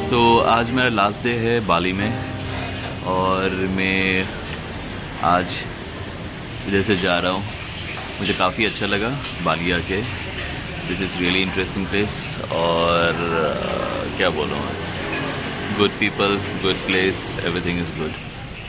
तो आज मेरा लास्ट डे है बाली में और मैं आज इधर से जा रहा हूँ। मुझे काफ़ी अच्छा लगा बाली आके। This is really interesting place और क्या बोलूँ, good people, good place, everything is good.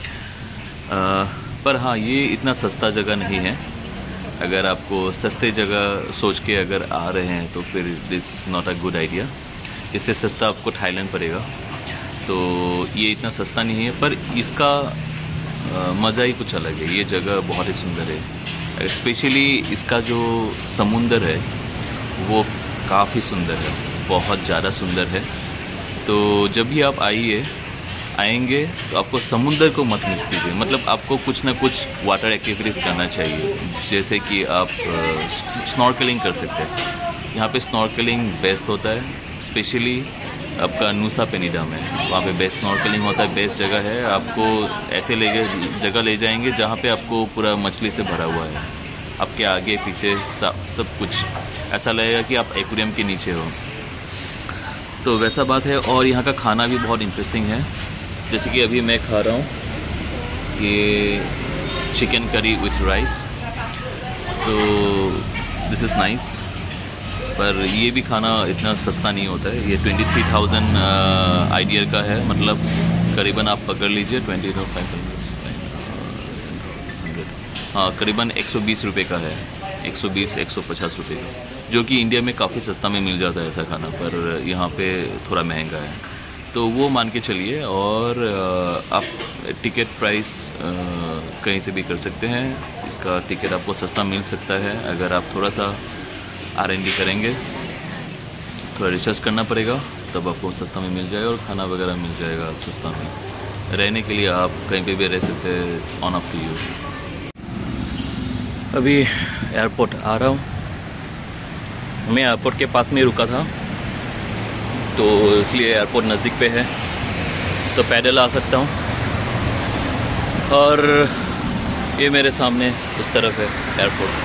पर हाँ, ये इतना सस्ता जगह नहीं है। अगर आपको सस्ते जगह सोच के अगर आ रहे हैं तो फिर this is not a good idea. इससे सस्ता आपको थाईलैंड पड़ेगा। तो ये इतना सस्ता नहीं है, पर इसका मज़ा ही कुछ अलग है। ये जगह बहुत ही सुंदर है। स्पेशली इसका जो समुंदर है वो काफ़ी सुंदर है, बहुत ज़्यादा सुंदर है। तो जब भी आप आएंगे तो आपको समुंदर को मत मिस कीजिए। मतलब आपको कुछ ना कुछ वाटर एक्टिविटीज़ करना चाहिए, जैसे कि आप स्नॉर्कलिंग कर सकते हैं। यहाँ पे स्नॉर्कलिंग बेस्ट होता है। स्पेशली आपका नुसा पेनिडा में वहाँ पे बेस्ट स्नॉर्कलिंग होता है, बेस्ट जगह है। आपको ऐसे जगह ले जाएंगे जहाँ पे आपको पूरा मछली से भरा हुआ है। आपके आगे पीछे सब कुछ ऐसा लगेगा कि आप एक्वेरियम के नीचे हो। तो वैसा बात है। और यहाँ का खाना भी बहुत इंटरेस्टिंग है। जैसे कि अभी मैं खा रहा हूँ ये चिकन करी विथ राइस। तो दिस इज़ नाइस। पर ये भी खाना इतना सस्ता नहीं होता है। ये 23,000 आइडियर का है। मतलब करीबन आप पकड़ लीजिए 20,500, हाँ करीबन 120 रुपये का है। 120-150 रुपये का, जो कि इंडिया में काफ़ी सस्ता में मिल जाता है ऐसा खाना, पर यहाँ पे थोड़ा महंगा है। तो वो मान के चलिए। और आप टिकट प्राइस कहीं से भी कर सकते हैं। इसका टिकट आपको सस्ता मिल सकता है अगर आप थोड़ा सा R&D करेंगे। थोड़ा रिसर्च करना पड़ेगा, तब आपको सस्ता में मिल जाएगा और खाना वगैरह मिल जाएगा सस्ता में। रहने के लिए आप कहीं पे भी रह सकते हैं, it's on up to you. अभी एयरपोर्ट आ रहा हूँ। मैं एयरपोर्ट के पास में ही रुका था, तो इसलिए एयरपोर्ट नज़दीक पे है, तो पैदल आ सकता हूँ। और ये मेरे सामने उस तरफ है एयरपोर्ट।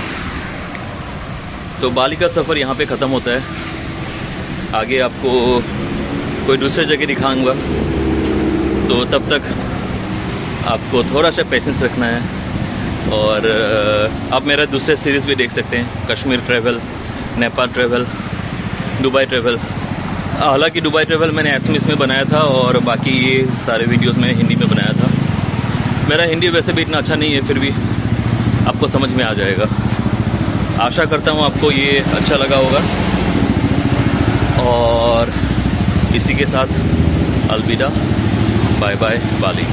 तो बाली का सफ़र यहाँ पे ख़त्म होता है। आगे आपको कोई दूसरे जगह दिखाऊंगा, तो तब तक आपको थोड़ा सा पेशेंस रखना है। और आप मेरा दूसरे सीरीज़ भी देख सकते हैं, Kashmir travel, Nepal travel, Dubai travel. हालांकि दुबई ट्रैवल मैंने एसएमएस में बनाया था और बाकी ये सारे वीडियोस मैंने हिंदी में बनाया था। मेरा हिंदी वैसे भी इतना अच्छा नहीं है, फिर भी आपको समझ में आ जाएगा। आशा करता हूँ आपको ये अच्छा लगा होगा। और इसी के साथ अलविदा, बाय बाय बाली।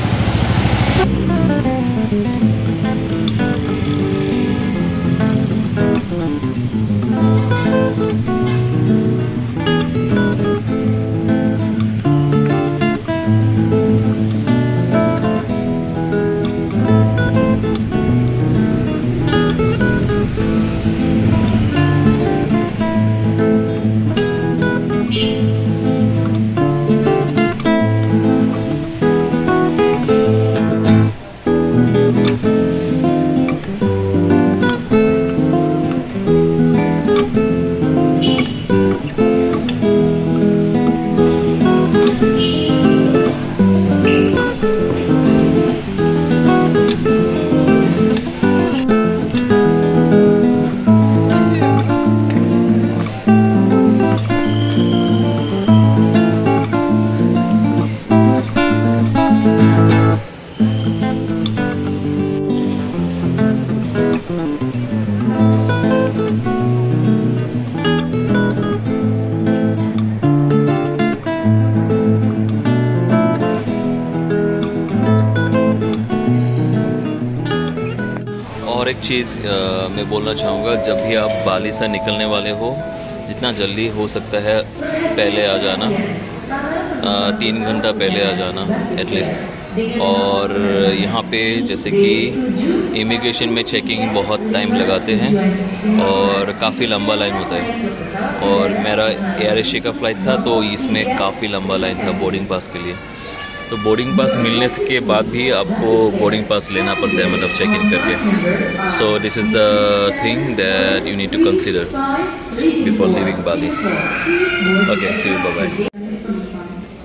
और एक चीज़ मैं बोलना चाहूँगा, जब भी आप बाली से निकलने वाले हो, जितना जल्दी हो सकता है पहले आ जाना। 3 घंटा पहले आ जाना एटलीस्ट। और यहाँ पे जैसे कि इमिग्रेशन में चेकिंग बहुत टाइम लगाते हैं और काफ़ी लंबा लाइन होता है। और मेरा एयर एशिया का फ़्लाइट था, तो इसमें काफ़ी लंबा लाइन था बोर्डिंग पास के लिए। तो बोर्डिंग पास मिलने के बाद भी आपको बोर्डिंग पास लेना पड़ता है, मतलब चेक इन करके। So this is the thing that you need to consider before living Bali. Okay, see you, bye bye.